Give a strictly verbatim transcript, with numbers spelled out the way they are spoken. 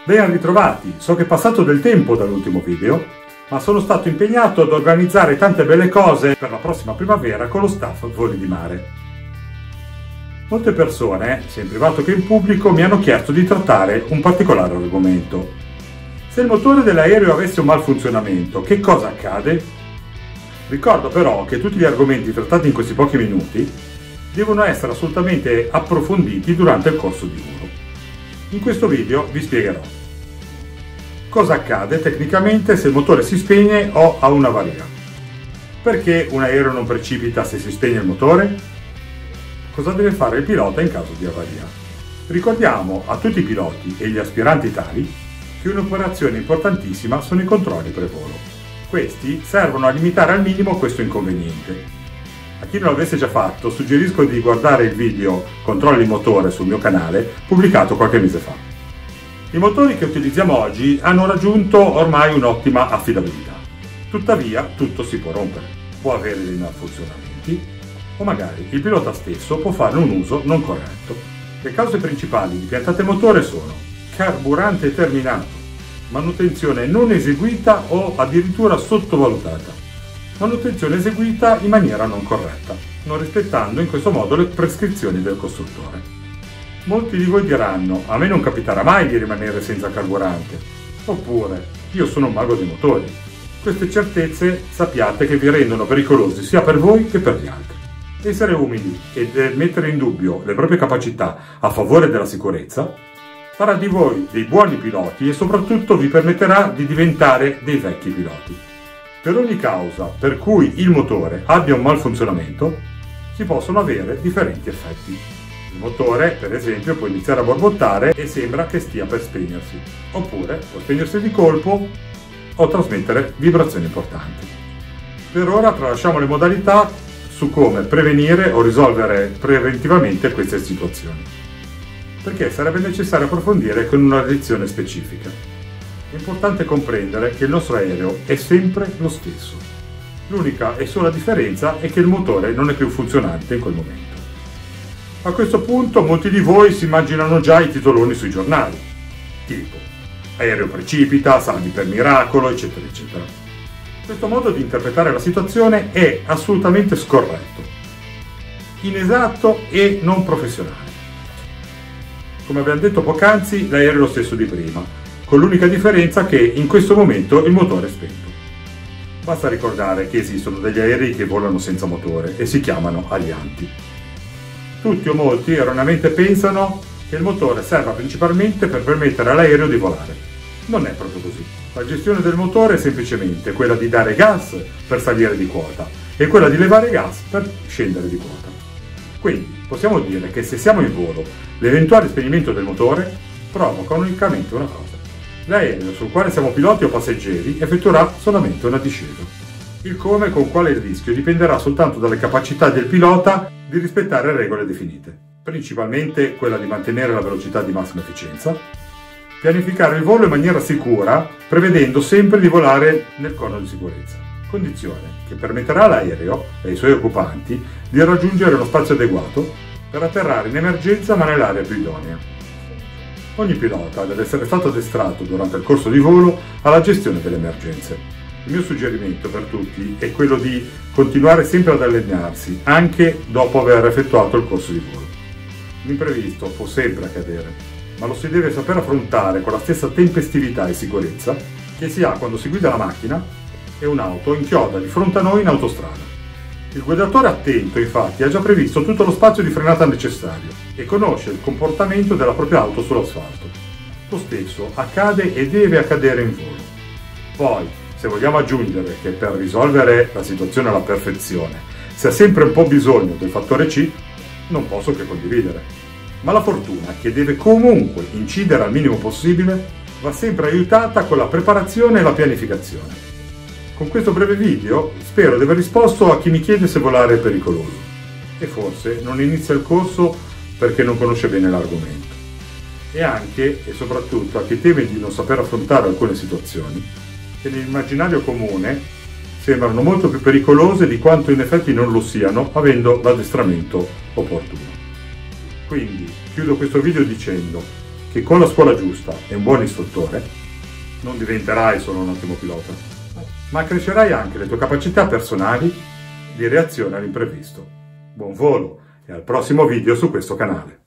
Ben ritrovati, so che è passato del tempo dall'ultimo video, ma sono stato impegnato ad organizzare tante belle cose per la prossima primavera con lo staff Voli di Mare. Molte persone, sia in privato che in pubblico, mi hanno chiesto di trattare un particolare argomento. Se il motore dell'aereo avesse un malfunzionamento, che cosa accade? Ricordo però che tutti gli argomenti trattati in questi pochi minuti devono essere assolutamente approfonditi durante il corso di volo. In questo video vi spiegherò cosa accade tecnicamente se il motore si spegne o ha un'avaria. Perché un aereo non precipita se si spegne il motore? Cosa deve fare il pilota in caso di avaria? Ricordiamo a tutti i piloti e gli aspiranti tali che un'operazione importantissima sono i controlli pre-volo. Questi servono a limitare al minimo questo inconveniente. A chi non l'avesse già fatto, suggerisco di guardare il video Controlli motore sul mio canale, pubblicato qualche mese fa. I motori che utilizziamo oggi hanno raggiunto ormai un'ottima affidabilità. Tuttavia, tutto si può rompere, può avere dei malfunzionamenti, o magari il pilota stesso può fare un uso non corretto. Le cause principali di piantate motore sono carburante terminato, manutenzione non eseguita o addirittura sottovalutata, manutenzione eseguita in maniera non corretta, non rispettando in questo modo le prescrizioni del costruttore. Molti di voi diranno: a me non capiterà mai di rimanere senza carburante, oppure io sono un mago dei motori. Queste certezze sappiate che vi rendono pericolosi sia per voi che per gli altri. Essere umili e mettere in dubbio le proprie capacità a favore della sicurezza farà di voi dei buoni piloti e soprattutto vi permetterà di diventare dei vecchi piloti. Per ogni causa per cui il motore abbia un malfunzionamento si possono avere differenti effetti. Il motore, per esempio, può iniziare a borbottare e sembra che stia per spegnersi, oppure può spegnersi di colpo o trasmettere vibrazioni importanti. Per ora tralasciamo le modalità su come prevenire o risolvere preventivamente queste situazioni, perché sarebbe necessario approfondire con una lezione specifica. È importante comprendere che il nostro aereo è sempre lo stesso. L'unica e sola differenza è che il motore non è più funzionante in quel momento. A questo punto molti di voi si immaginano già i titoloni sui giornali, tipo aereo precipita, salvi per miracolo, eccetera eccetera. Questo modo di interpretare la situazione è assolutamente scorretto, inesatto e non professionale. Come abbiamo detto poc'anzi, l'aereo è lo stesso di prima, con l'unica differenza che in questo momento il motore è spento. Basta ricordare che esistono degli aerei che volano senza motore e si chiamano alianti. Tutti o molti erroneamente pensano che il motore serva principalmente per permettere all'aereo di volare. Non è proprio così. La gestione del motore è semplicemente quella di dare gas per salire di quota e quella di levare gas per scendere di quota. Quindi possiamo dire che se siamo in volo, l'eventuale spegnimento del motore provoca unicamente una cosa: l'aereo sul quale siamo piloti o passeggeri effettuerà solamente una discesa. Il come con quale il rischio dipenderà soltanto dalle capacità del pilota di rispettare regole definite, principalmente quella di mantenere la velocità di massima efficienza, pianificare il volo in maniera sicura, prevedendo sempre di volare nel cono di sicurezza, condizione che permetterà all'aereo e ai suoi occupanti di raggiungere uno spazio adeguato per atterrare in emergenza ma nell'area più idonea. Ogni pilota deve essere stato addestrato durante il corso di volo alla gestione delle emergenze. Il mio suggerimento per tutti è quello di continuare sempre ad allenarsi, anche dopo aver effettuato il corso di volo. L'imprevisto può sempre accadere, ma lo si deve saper affrontare con la stessa tempestività e sicurezza che si ha quando si guida la macchina e un'auto inchioda di fronte a noi in autostrada. Il guidatore attento, infatti, ha già previsto tutto lo spazio di frenata necessario e conosce il comportamento della propria auto sull'asfalto. Lo stesso accade e deve accadere in volo. Poi, se vogliamo aggiungere che per risolvere la situazione alla perfezione si ha sempre un po' bisogno del fattore C, non posso che condividere. Ma la fortuna, che deve comunque incidere al minimo possibile, va sempre aiutata con la preparazione e la pianificazione. Con questo breve video spero di aver risposto a chi mi chiede se volare è pericoloso e forse non inizia il corso perché non conosce bene l'argomento, e anche e soprattutto a chi teme di non saper affrontare alcune situazioni che nell'immaginario comune sembrano molto più pericolose di quanto in effetti non lo siano avendo l'addestramento opportuno. Quindi chiudo questo video dicendo che che con la scuola giusta e un buon istruttore non diventerai solo un ottimo pilota, ma crescerai anche le tue capacità personali di reazione all'imprevisto. Buon volo e al prossimo video su questo canale.